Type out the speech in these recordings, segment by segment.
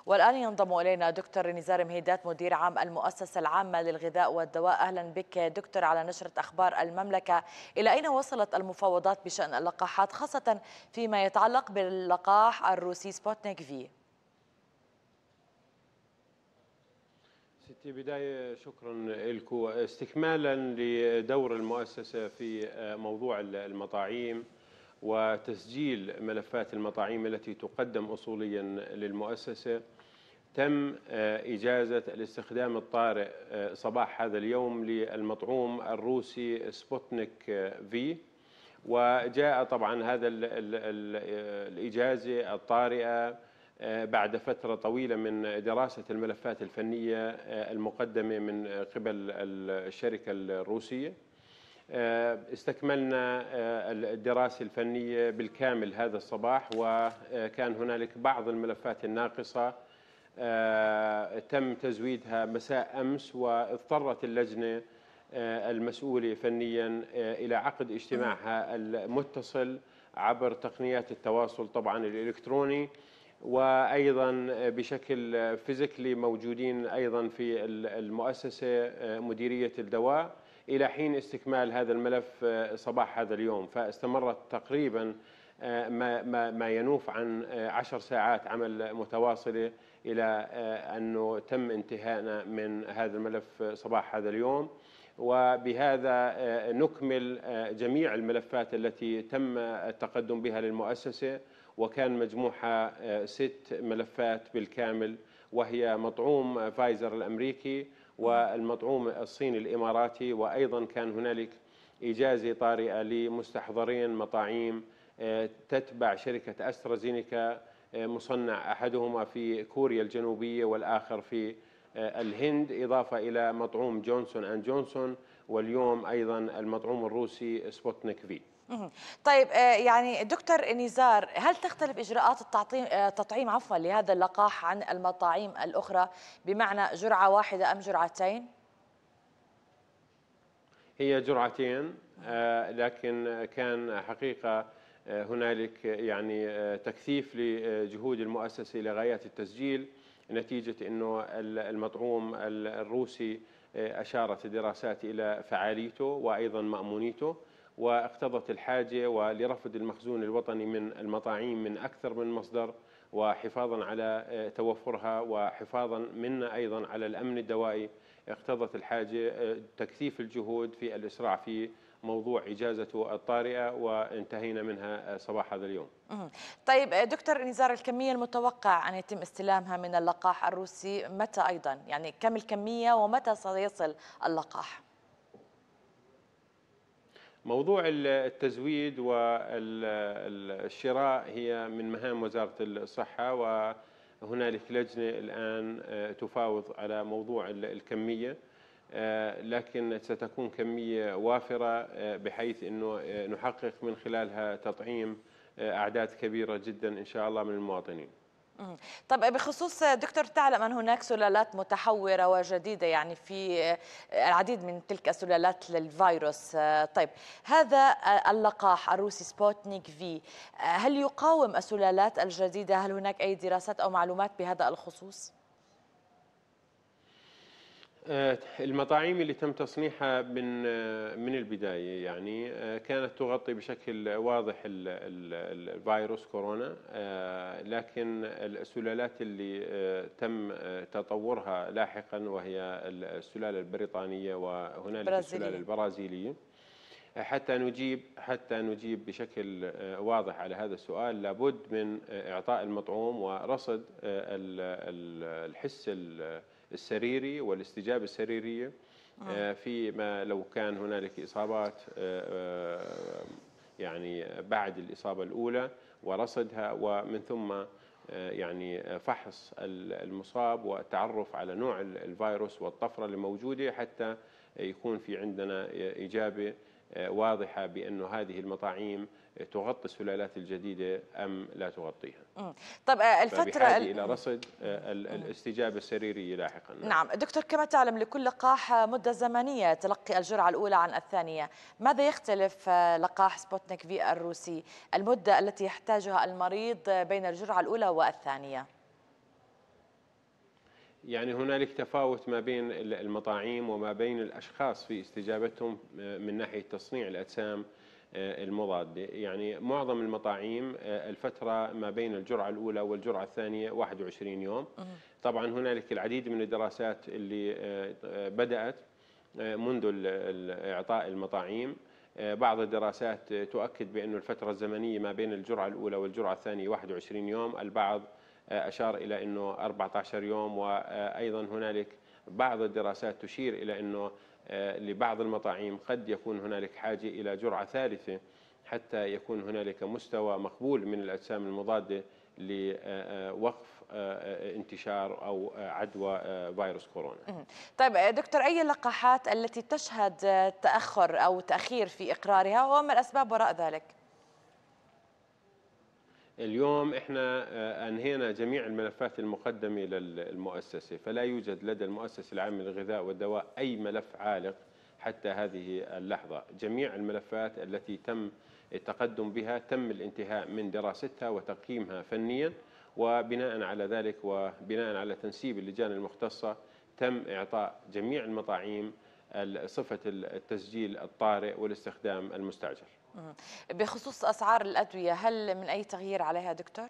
والآن ينضم إلينا دكتور نزار مهيدات مدير عام المؤسسة العامة للغذاء والدواء. أهلا بك دكتور على نشرة أخبار المملكة. إلى أين وصلت المفاوضات بشأن اللقاحات خاصة فيما يتعلق باللقاح الروسي سبوتنيك في؟ ستي بداية شكرا لكم. استكمالا لدور المؤسسة في موضوع المطاعيم وتسجيل ملفات المطاعيم التي تقدم أصوليا للمؤسسة، تم إجازة الاستخدام الطارئ صباح هذا اليوم للمطعوم الروسي سبوتنيك في، وجاء طبعا هذا الإجازة الطارئة بعد فترة طويلة من دراسة الملفات الفنية المقدمة من قبل الشركة الروسية. استكملنا الدراسة الفنية بالكامل هذا الصباح، وكان هنالك بعض الملفات الناقصة تم تزويدها مساء أمس، واضطرت اللجنة المسؤولة فنيا إلى عقد اجتماعها المتصل عبر تقنيات التواصل طبعا الإلكتروني، وأيضا بشكل فيزيكلي موجودين أيضا في المؤسسة مديرية الدواء إلى حين استكمال هذا الملف صباح هذا اليوم. فاستمرت تقريبا ما ينوف عن 10 ساعات عمل متواصلة إلى أنه تم انتهائنا من هذا الملف صباح هذا اليوم، وبهذا نكمل جميع الملفات التي تم التقدم بها للمؤسسة، وكان مجموعها 6 ملفات بالكامل، وهي مطعوم فايزر الأمريكي والمطعوم الصيني الإماراتي، وأيضا كان هنالك إجازة طارئة لمستحضرين مطاعيم تتبع شركة أسترازينيكا، مصنع أحدهما في كوريا الجنوبية والآخر في الهند، إضافة إلى مطعوم جونسون أند جونسون، واليوم أيضا المطعوم الروسي سبوتنيك في. طيب يعني دكتور نزار، هل تختلف إجراءات التطعيم لهذا اللقاح عن المطاعيم الأخرى، بمعنى جرعة واحدة أم جرعتين؟ هي جرعتين، لكن كان حقيقة هنالك يعني تكثيف لجهود المؤسسة لغايات التسجيل، نتيجة أنه المطعوم الروسي أشارت الدراسات إلى فعاليته وأيضا مأمونيته، واقتضت الحاجة ولرفض المخزون الوطني من المطاعيم من أكثر من مصدر، وحفاظا على توفرها وحفاظا منا أيضا على الأمن الدوائي، اقتضت الحاجة تكثيف الجهود في الإسراع في موضوع إجازته الطارئة، وانتهينا منها صباح هذا اليوم. طيب دكتور نزار، الكمية المتوقع أن يتم استلامها من اللقاح الروسي متى أيضا؟ يعني كم الكمية ومتى سيصل اللقاح؟ موضوع التزويد والشراء هي من مهام وزارة الصحة، وهنالك لجنة الآن تفاوض على موضوع الكمية، لكن ستكون كمية وافرة بحيث أنه نحقق من خلالها تطعيم أعداد كبيرة جدا إن شاء الله من المواطنين. طب بخصوص دكتور، تعلم أن هناك سلالات متحورة وجديدة، يعني في العديد من تلك السلالات للفيروس. طيب هذا اللقاح الروسي سبوتنيك في هل يقاوم السلالات الجديدة؟ هل هناك أي دراسات أو معلومات بهذا الخصوص؟ المطاعيم اللي تم تصنيعها من البداية يعني كانت تغطي بشكل واضح الفيروس كورونا، لكن السلالات اللي تم تطورها لاحقا وهي السلالة البريطانية وهنالك السلالة البرازيلية، حتى نجيب بشكل واضح على هذا السؤال لابد من إعطاء المطعوم ورصد الحس السريري والاستجابة السريرية فيما لو كان هنالك إصابات يعني بعد الإصابة الأولى ورصدها، ومن ثم يعني فحص المصاب والتعرف على نوع الفيروس والطفرة اللي موجودة، حتى يكون في عندنا إجابة واضحة بأنه هذه المطاعيم تغطي السلالات الجديدة أم لا تغطيها. طب الفترة إلى رصد الاستجابة السريرية لاحقا. نعم دكتور، كما تعلم لكل لقاح مدة زمنية تلقي الجرعة الأولى عن الثانية، ماذا يختلف لقاح سبوتنيك في الروسي المدة التي يحتاجها المريض بين الجرعة الأولى والثانية؟ يعني هنالك تفاوت ما بين المطاعيم وما بين الأشخاص في استجابتهم من ناحية تصنيع الأجسام المضادة. يعني معظم المطاعيم الفترة ما بين الجرعة الأولى والجرعة الثانية 21 يوم. طبعا هنالك العديد من الدراسات اللي بدأت منذ إعطاء المطاعيم. بعض الدراسات تؤكد بأن الفترة الزمنية ما بين الجرعة الأولى والجرعة الثانية 21 يوم، البعض أشار إلى أنه 14 يوم، وأيضا هنالك بعض الدراسات تشير إلى أنه لبعض المطاعيم قد يكون هنالك حاجة إلى جرعة ثالثة حتى يكون هنالك مستوى مقبول من الأجسام المضادة لوقف انتشار أو عدوى فيروس كورونا. طيب دكتور، أي اللقاحات التي تشهد تأخر أو تأخير في إقرارها وما الأسباب وراء ذلك؟ اليوم احنا انهينا جميع الملفات المقدمه للمؤسسه، فلا يوجد لدى المؤسسه العامه للغذاء والدواء اي ملف عالق حتى هذه اللحظه. جميع الملفات التي تم التقدم بها تم الانتهاء من دراستها وتقييمها فنيا، وبناء على ذلك وبناء على تنسيب اللجان المختصه تم اعطاء جميع المطاعيم صفه التسجيل الطارئ والاستخدام المستعجل. بخصوص أسعار الأدوية، هل من أي تغيير عليها دكتور؟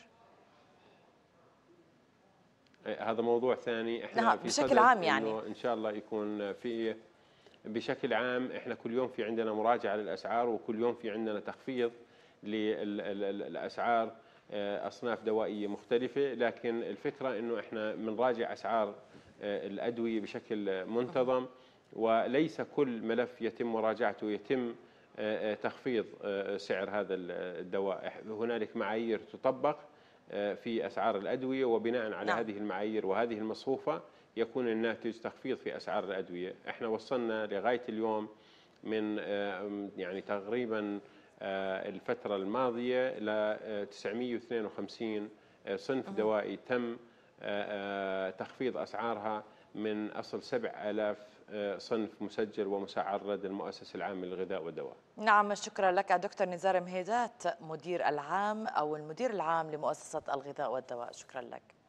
هذا موضوع ثاني. احنا نعم، في بشكل عام إنه يعني. ان شاء الله يكون في بشكل عام. احنا كل يوم في عندنا مراجعة للأسعار، وكل يوم في عندنا تخفيض للأسعار أصناف دوائية مختلفة، لكن الفكرة انه احنا بنراجع أسعار الأدوية بشكل منتظم، وليس كل ملف يتم مراجعته يتم تخفيض سعر هذا الدواء. هنالك معايير تطبق في أسعار الأدوية، وبناء على نعم. هذه المعايير وهذه المصفوفة يكون الناتج تخفيض في أسعار الأدوية. احنا وصلنا لغاية اليوم من يعني تقريبا الفترة الماضية ل 952 صنف دوائي تم تخفيض أسعارها من أصل 7000 صنف مسجل ومسعر لدى المؤسسة العامة للغذاء والدواء. نعم، شكرا لك دكتور نزار مهيدات، مدير العام أو المدير العام لمؤسسة الغذاء والدواء. شكرا لك.